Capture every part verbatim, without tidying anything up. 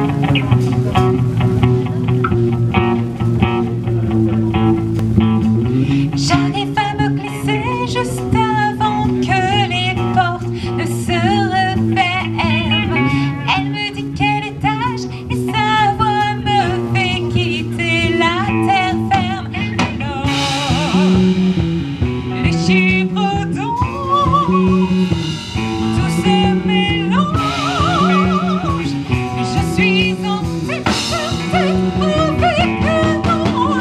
J'arrive à me glisser juste avant que les portes ne se referment. Elle me dit quel étage et sa voix me fait quitter la terre ferme. Alors, les chiffres d'ombre, tout se mélange. Je suis en tête, tête avec un ange.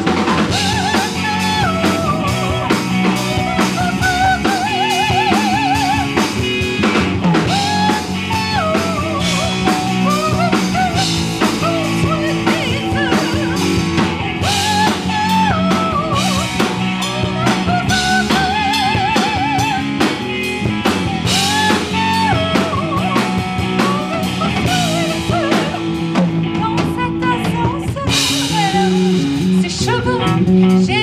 J'ai